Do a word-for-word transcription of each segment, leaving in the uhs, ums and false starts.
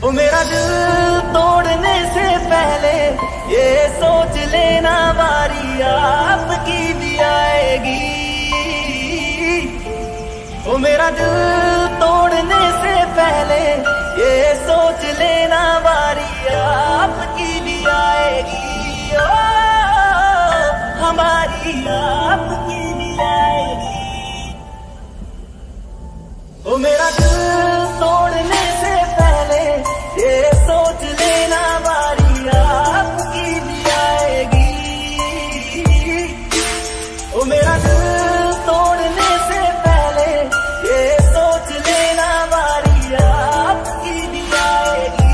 ओ मेरा दिल तोड़ने से पहले ये सोच लेना बारी आपकी भी आएगी। ओ मेरा दिल तोड़ने से पहले ये सोच लेना बारी आपकी भी आएगी। ओ हमारी आपकी भी आएगी। ओ मेरा दिल तोड़ने से पहले ये सोच लेना बारी आपकी भी आएगी। ओ मेरा दिल तोड़ने से पहले ये सोच लेना बारी आपकी भी आएगी।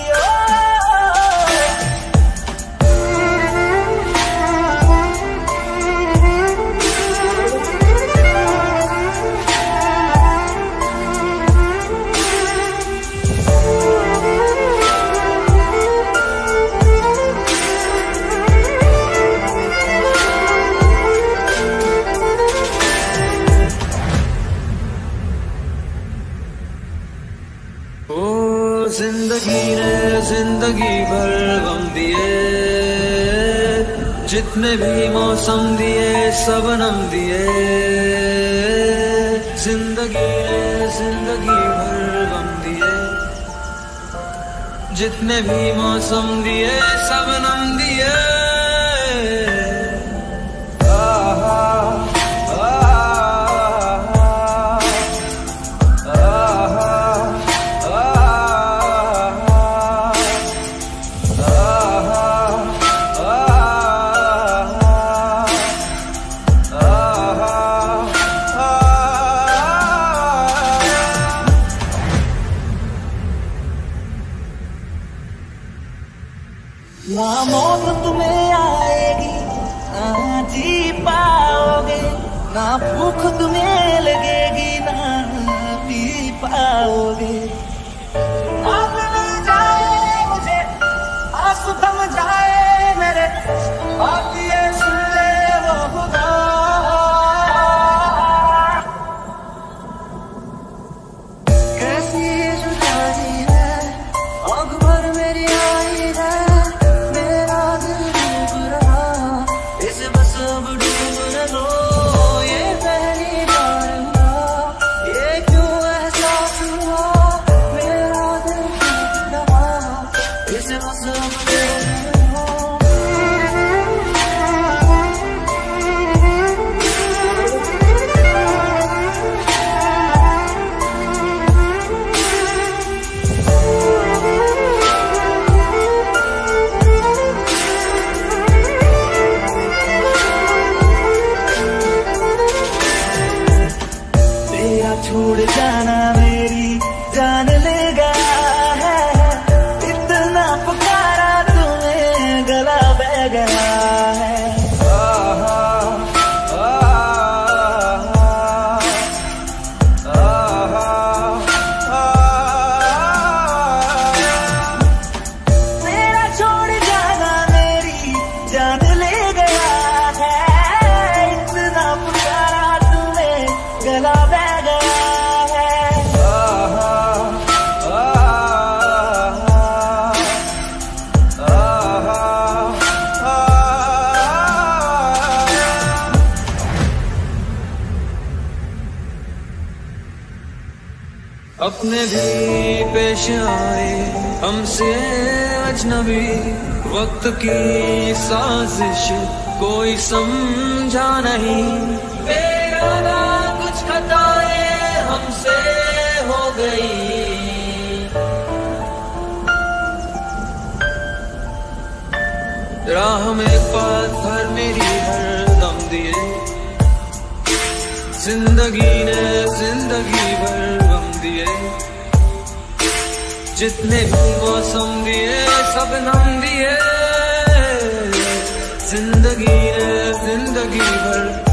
ओ जिंदगी ने जिंदगी भर गम दिए, जितने भी मौसम दिए सबनम दिए। जिंदगी ने जिंदगी भर गम दिए, जितने भी मौसम दिए सबनम दिए। ना मौत तुम्हें आएगी ना जी पाओगे, ना भूख तुम्हें लगेगी ना पी पाओगे। आग लग जाए मुझे आंसू थम जाए मेरे, बात ये सुन ले वो खुदा। कैसी जुदाई है आग भर मेरी आई है, छोड़ जाना मेरी जान लेगा है, इतना पुकारा तुम्हें गला बह गया है। मेरा छोड़ जाना मेरी जान ले गया है, इतना पुकारा तुम्हें गला बह गया। अपने भी पेश आए हमसे अजनबी, वक्त की साजिश कोई समझा नहीं। बेगाना कुछ खताएं हमसे हो गई, राह में पत्थर मेरी हर दम दिए। जिंदगी ने जिंदगी भर गम दिए, जितने भी मौसम दिए सब नाम दिए। जिंदगी ने जिंदगी भर